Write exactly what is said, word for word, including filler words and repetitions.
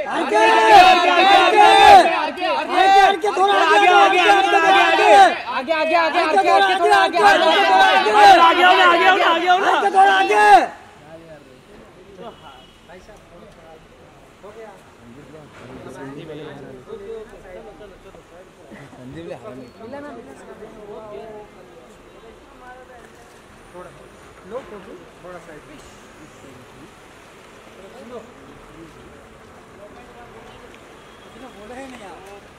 आगे आगे आगे थोड़ा आगे आगे आगे आगे आगे आगे आगे थोड़ा आगे आगे आगे आगे आगे थोड़ा आगे संजीव ले मिला ना थोड़ा लो थोड़ा साइड बोले नहीं यार